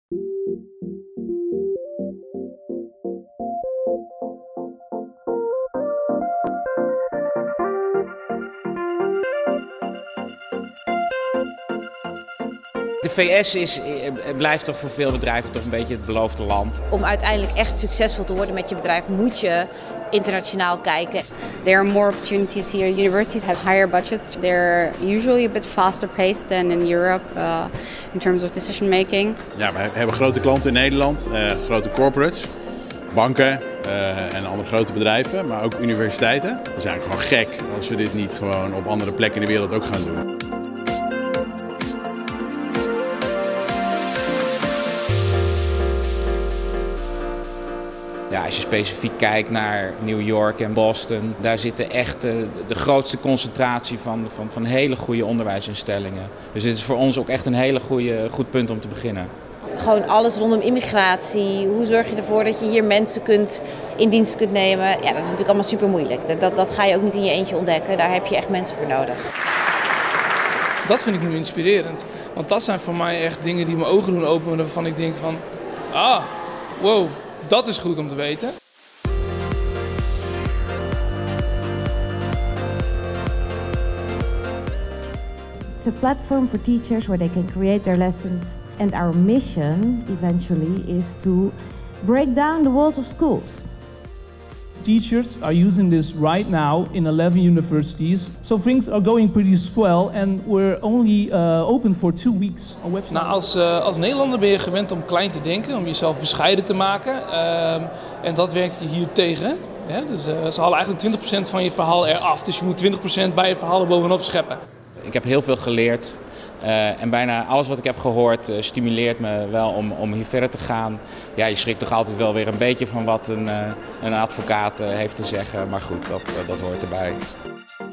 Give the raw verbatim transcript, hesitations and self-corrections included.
De V S is, blijft toch voor veel bedrijven toch een beetje het beloofde land. Om uiteindelijk echt succesvol te worden met je bedrijf moet je internationaal kijken. There are more opportunities here. Universities have higher budgets. They're usually a bit faster paced than in Europe uh, in terms of decision making. Ja, we hebben grote klanten in Nederland, uh, grote corporates, banken uh, en andere grote bedrijven, maar ook universiteiten. We zijn gewoon gek als we dit niet gewoon op andere plekken in de wereld ook gaan doen. Ja, als je specifiek kijkt naar New York en Boston, daar zitten echt de, de grootste concentratie van, van, van hele goede onderwijsinstellingen. Dus dit is voor ons ook echt een hele goede, goed punt om te beginnen. Gewoon alles rondom immigratie. Hoe zorg je ervoor dat je hier mensen kunt, in dienst kunt nemen? Ja, dat is natuurlijk allemaal super moeilijk. Dat, dat, dat ga je ook niet in je eentje ontdekken. Daar heb je echt mensen voor nodig. Dat vind ik nu inspirerend. Want dat zijn voor mij echt dingen die mijn ogen doen openen waarvan ik denk van, ah, wow. Dat is goed om te weten. It's a platform for teachers where they can create their lessons. And our mission eventually is to break down the walls of schools. Teachers are using this right now in eleven universities, so things are going pretty swell and we're only uh, open for two weeks on website. Nou, als, uh, als Nederlander ben je gewend om klein te denken, om jezelf bescheiden te maken uh, en dat werkt je hier tegen. Ja, dus, uh, ze halen eigenlijk twintig procent van je verhaal eraf, dus je moet twintig procent bij je verhaal er bovenop scheppen. Ik heb heel veel geleerd uh, en bijna alles wat ik heb gehoord uh, stimuleert me wel om, om hier verder te gaan. Ja, je schrikt toch altijd wel weer een beetje van wat een, uh, een advocaat uh, heeft te zeggen, maar goed, dat, uh, dat hoort erbij.